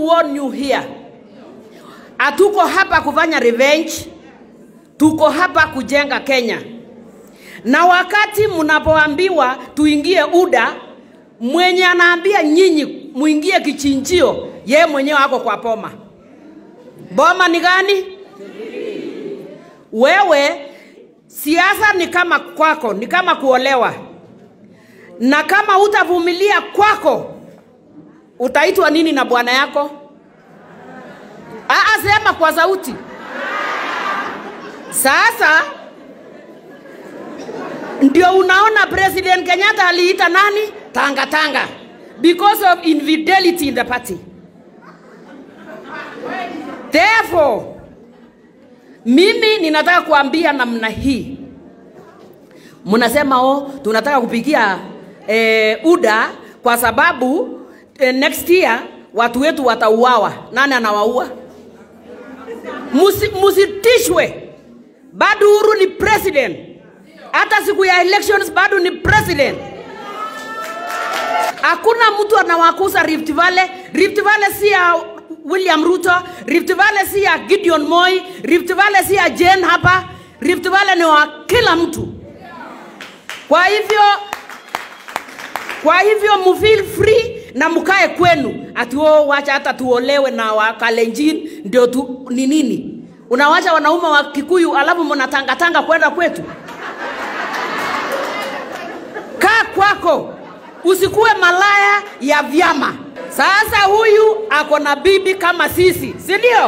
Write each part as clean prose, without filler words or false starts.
warn you here. Hatuko hapa kufanya revenge. Tuko hapa kujenga Kenya. Na wakati mnapoambiwa tuingie UDA, mwenye anaambia nyinyi muingie kichinjio, yeye mwenyewe wako kwa boma. Boma ni gani? Wewe siasa ni kama kwako, ni kama kuolewa. Na kama utavumilia kwako, utaitwa nini na bwana yako? Sema kwa sauti. Sasa ndio unaona President Kenyatta aliita nani? Tanga tanga. Because of infidelity in the party. Therefore, mimi ninataka kuambia namna hii. Mnasema tunataka kupigia UDA kwa sababu next year watu wetu watauawa. Nani anawaua? Musitishwe. Bado Uhuru ni president. Hata siku ya elections bado ni president. Hakuna mtu anawakusa Rift Valley. Rift Valley si ya William Ruto, Rift Valley si ya Gideon Moi, Rift Valley si ya Jane hapa. Rift Valley ni wa kila mtu. Kwa hivyo mu feel free na mkae kwenu. Ati wacha hata tuolewe na Wakalenjin ndio tu ni nini? Unawacha wanaume wa Kikuyu alafu mnatanga kwenda kwetu. Kaa kwako. Usikue malaya ya vyama. Sasa huyu ako na bibi kama sisi, si ndio?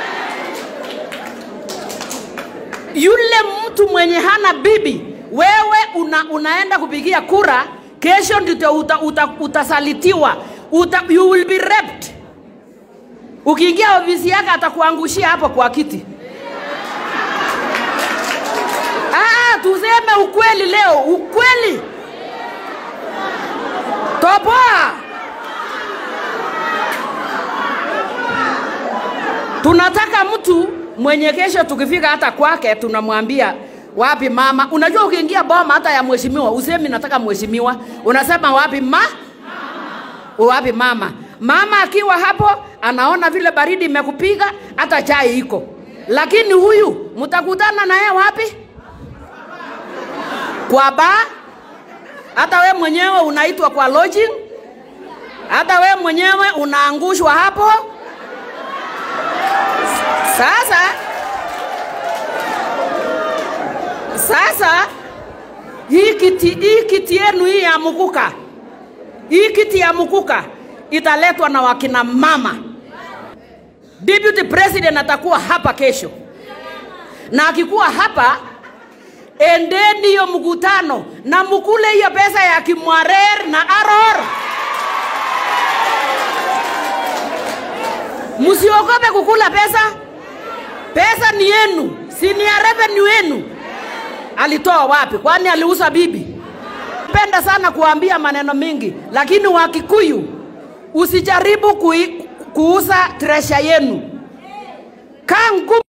Yule mtu mwenye hana bibi, wewe unaenda kupigia kura, kesho ndio utasalitiwa. You will be raped. Ukiingia ofisi yake atakuangushia hapo kwa kiti. Tuseme ukweli leo, ukweli. Toboa. Tunataka mtu mwenye kesho tukifika hata kwake tunamwambia wapi mama. Unajua ukiingia boma hata ya mheshimiwa usemi nataka mheshimiwa, unasema wapi wapi mama. Mama akiwa hapo anaona vile baridi imekupiga hata chai iko. Lakini huyu mtakutana naye wapi? Kwa bar. Hata we mwenyewe unaitwa kwa lodging. Hata we mwenyewe unaangushwa hapo. Sasa hii kiti yenu hii ya Muguka. Hii kiti ya Muguka italetwa na wakina mama. Deputy President atakuwa hapa kesho. Na akikuwa hapa, endeni hiyo mkutano na mkule hiyo pesa ya Kimwarer na Aror. Musiogope kukula pesa. Pesa ni yenu, si ni ya revenue yenu. Alitoa wapi? Kwani aliuza bibi? Napenda sana kuambia maneno mingi, lakini wa Kikuyu usijaribu kuuza treasure yenu. Kangu